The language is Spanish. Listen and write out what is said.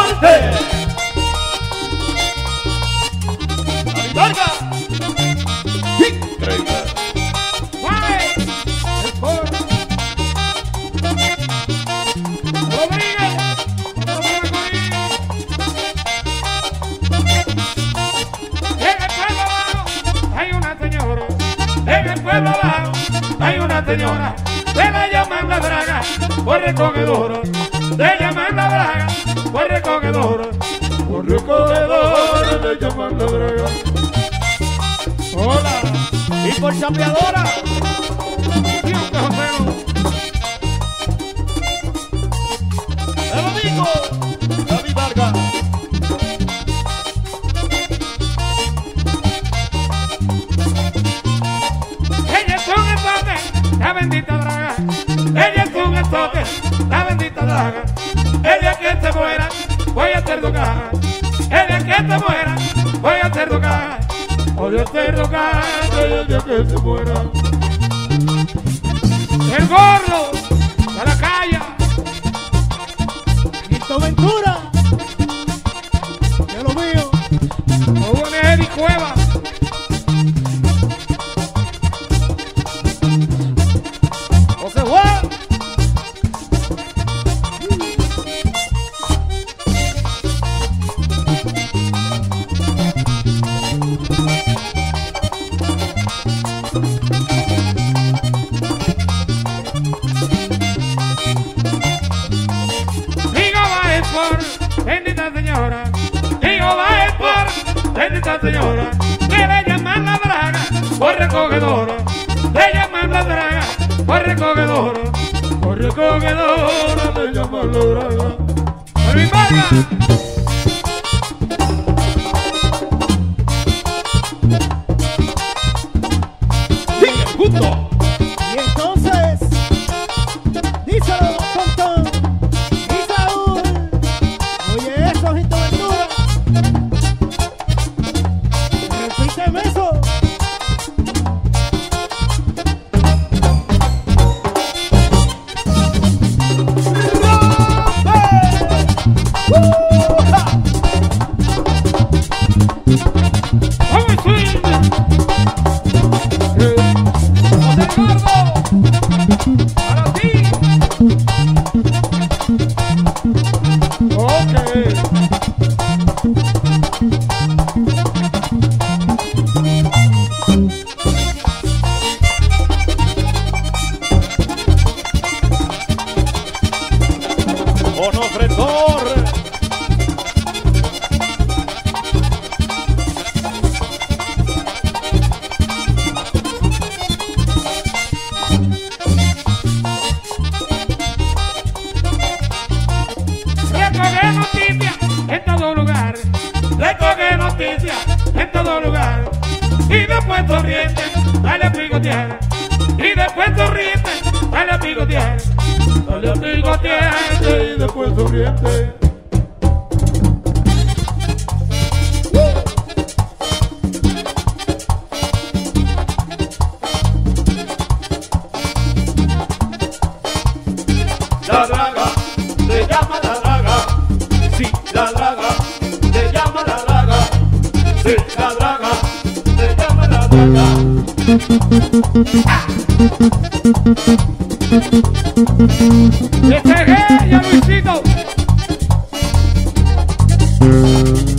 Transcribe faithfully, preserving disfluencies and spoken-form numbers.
Norte. Varga. Treinta. Juárez, el coro. Rodríguez, en el pueblo abajo hay una señora. En el pueblo abajo hay una señora. Se la llaman la draga, por recogedora. Se llaman la draga, por recogedora. Por recogedora le llaman la draga. Hola. Y por chapeadora. Dios te joseo. El amigo David Vargas. Ella es un estote, la bendita draga. Ella es un estote, la bendita draga. Ella que se muera, voy a hacer dogar. Ella que se muera, voy a hacer dogar. Voy a hacer dogar, ella que se muera. El gordo de la calle. Quito Ventura. De lo mío. Hugo Neri Cueva. José Juan. Bendita señora, digo va es por bendita señora, que le llaman la draga por recogedora, le llaman la draga por recogedora, por recogedora le llaman la draga. Luis Vargas. Sigue junto. Y entonces, díselo, Pontón y Saúl. Oye eso, Jito Ventura. Repíteme eso. ¡Vamos, swing! ¡José Gordo! ¡Para ti! Ok. Onofre Torres. Recoge noticias en todo lugar, recoge noticias en todo lugar, y después sonriente, dale a picotear, y después sonriente, dale a picotear, dale a picotear, y después sonriente. La draga, se llama la draga. Sí, la draga, se llama la draga. Sí, la draga, se llama la draga. ¡Este es ella, Luisito!